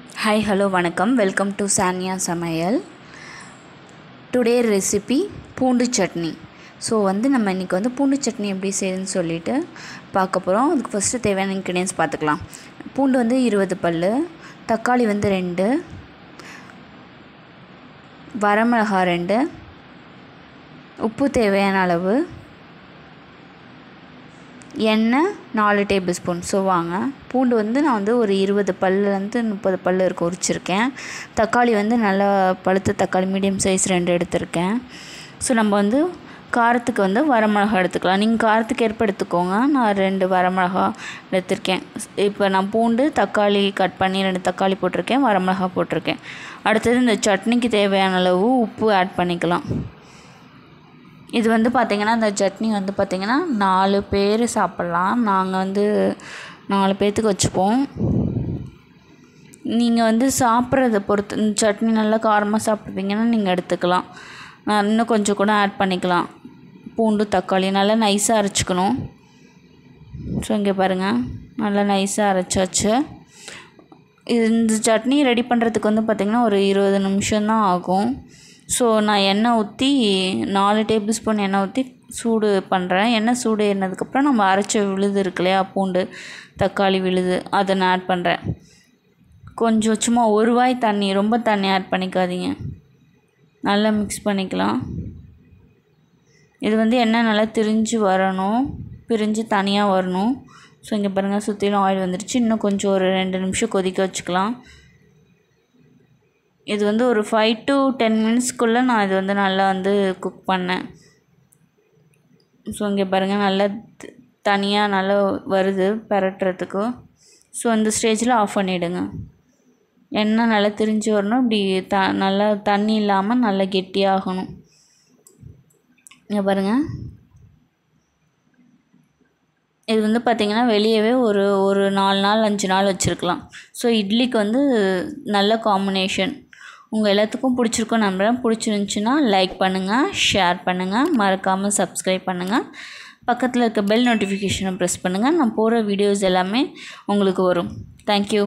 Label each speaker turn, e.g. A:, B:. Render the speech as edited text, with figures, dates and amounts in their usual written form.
A: Hi, hello, vanakkam. Welcome to Sanya Samayal. Today recipe பூண்டு chutney. So நம்ம இன்றைக்கி பூண்டு சட்னி எப்படி செய்யுதுன்னு சொல்லிட்டு பார்க்க போகிறோம். அதுக்கு ஃபஸ்ட்டு தேவையான இன்க்ரீடியன்ஸ் பார்த்துக்கலாம். பூண்டு 20 பல், தக்காளி 2, வரமிளகா 2, உப்பு தேவையான அளவு, எண்ணெய் 4 டேபிள் ஸ்பூன். ஸோ வாங்க, பூண்டு நான் ஒரு 20 பல்லேருந்து 30 பல் இருக்க உரிச்சிருக்கேன். தக்காளி நல்லா பழுத்த தக்காளி மீடியம் சைஸ் 2 எடுத்திருக்கேன். ஸோ நம்ம காரத்துக்கு வரமிளகா எடுத்துக்கலாம். நீங்கள் காரத்துக்கு ஏற்ப எடுத்துக்கோங்க. நான் 2 வரமிளகா எடுத்திருக்கேன். இப்போ நான் பூண்டு தக்காளி கட் பண்ணி 2 தக்காளி போட்டிருக்கேன், வரமிளகா போட்டிருக்கேன். அடுத்தது இந்த சட்னிக்கு தேவையான அளவு உப்பு ஆட் பண்ணிக்கலாம். இது பார்த்திங்கன்னா இந்த சட்னி பார்த்திங்கன்னா 4 பேர் சாப்பிட்லாம். நாங்கள் 4 பேர்த்துக்கு வச்சுப்போம். நீங்கள் சாப்பிட்றத பொறுத்து, இந்த சட்னி நல்லா காரமாக சாப்பிட்றீங்கன்னா நீங்கள் எடுத்துக்கலாம். நான் இன்னும் கொஞ்சம் கூட ஆட் பண்ணிக்கலாம். பூண்டு தக்காளி நல்லா நைஸாக அரைச்சிக்கணும். ஸோ இங்கே பாருங்கள், நல்லா நைஸாக அரைச்சாச்சு. இந்த சட்னி ரெடி பண்ணுறதுக்கு பார்த்திங்கன்னா ஒரு 20 நிமிஷம்தான் ஆகும். ஸோ நான் எண்ணெய் ஊற்றி 4 டேபிள் ஸ்பூன் எண்ணெய் ஊற்றி சூடு பண்ணுறேன். எண்ணெய் சூடு ஏறினதுக்கப்புறம் நம்ம அரைச்ச விழுது இருக்கு இல்லையா, பூண்டு தக்காளி விழுது, அதை நான் ஆட் பண்ணுறேன். கொஞ்சம் சும்மா ஒரு வாய் தண்ணி, ரொம்ப தண்ணி ஆட் பண்ணிக்காதீங்க. நல்லா மிக்ஸ் பண்ணிக்கலாம். இது எண்ணெய் நல்லா திரிஞ்சு வரணும், பிரிஞ்சு தனியாக வரணும். ஸோ இங்கே பாருங்கள், சுற்றிலும் ஆயில் வந்துடுச்சு. இன்னும் கொஞ்சம் ஒரு 2 நிமிஷம் கொதிக்க வச்சுக்கலாம். இது ஒரு 5 to 10 மினிட்ஸ்க்குள்ளே நான் இது நல்லா குக் பண்ணேன். ஸோ இங்கே பாருங்கள், நல்லா தனியாக நல்லா வருது பரட்டுறதுக்கு. ஸோ அந்த ஸ்டேஜில் ஆஃப் பண்ணிவிடுங்க. எண்ணெய் நல்லா திரிஞ்சு வரணும். இப்படி நல்லா தண்ணி இல்லாமல் நல்லா கெட்டியாகணும். இங்கே பாருங்கள், இது பார்த்திங்கன்னா வெளியவே ஒரு 4 நாள் 5 நாள் வச்சுருக்கலாம். ஸோ இட்லிக்கு நல்ல காம்பினேஷன். உங்கள் எல்லாத்துக்கும் பிடிச்சிருக்கும் நம்புகிறேன். பிடிச்சிருந்துச்சின்னா லைக் பண்ணுங்கள், ஷேர் பண்ணுங்கள், மறக்காமல் சப்ஸ்கிரைப் பண்ணுங்கள். பக்கத்தில் இருக்க பெல் நோட்டிஃபிகேஷனை ப்ரெஸ் பண்ணுங்கள். நான் போடுற வீடியோஸ் எல்லாமே உங்களுக்கு வரும். தேங்க்யூ.